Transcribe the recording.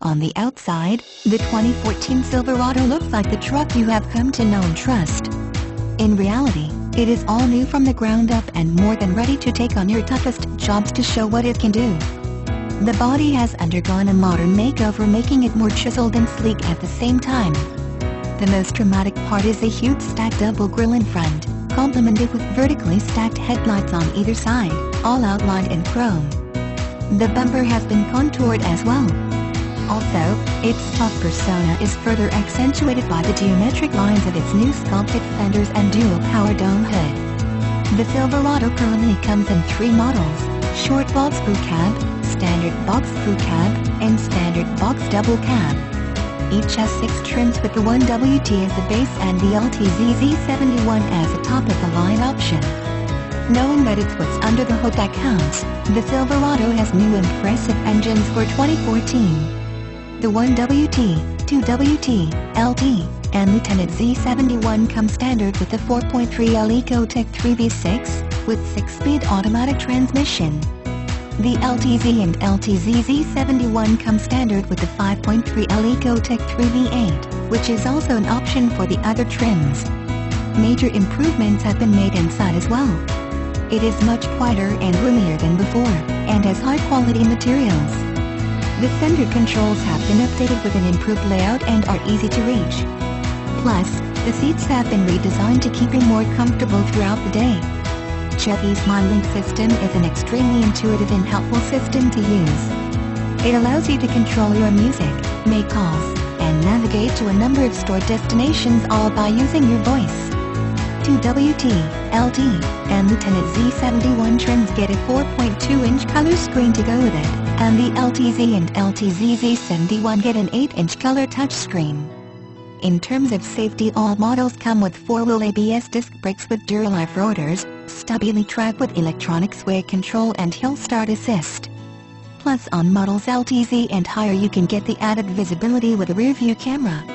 On the outside, the 2014 Silverado looks like the truck you have come to know and trust. In reality, it is all new from the ground up and more than ready to take on your toughest jobs to show what it can do. The body has undergone a modern makeover, making it more chiseled and sleek at the same time. The most dramatic part is a huge stacked double grille in front, complemented with vertically stacked headlights on either side, all outlined in chrome. The bumper has been contoured as well. Also, its tough persona is further accentuated by the geometric lines of its new sculpted fenders and dual-power dome hood. The Silverado currently comes in 3 models: Short Box Crew Cab, Standard Box Crew Cab, and Standard Box Double Cab. Each has 6 trims, with the 1WT as the base and the LTZ-Z71 as a top-of-the-line option. Knowing that it's what's under the hood that counts, the Silverado has new impressive engines for 2014. The 1WT, 2WT, LT, and Lieutenant Z71 come standard with the 4.3L Ecotec 3V6, with 6-speed automatic transmission. The LTZ and LTZ-Z71 come standard with the 5.3L Ecotec 3V8, which is also an option for the other trims. Major improvements have been made inside as well. It is much quieter and roomier than before, and has high-quality materials. The fender controls have been updated with an improved layout and are easy to reach. Plus, the seats have been redesigned to keep you more comfortable throughout the day. Chevy's MyLink system is an extremely intuitive and helpful system to use. It allows you to control your music, make calls, and navigate to a number of store destinations all by using your voice. 2WT, LT, and Lieutenant Z71 trims get a 4.2-inch color screen to go with it, and the LTZ and LTZ-Z71 get an 8-inch color touchscreen. In terms of safety, all models come with 4-wheel ABS disc brakes with Duralife rotors, stability track with electronic sway control and hill start assist. Plus, on models LTZ and higher you can get the added visibility with a rear view camera.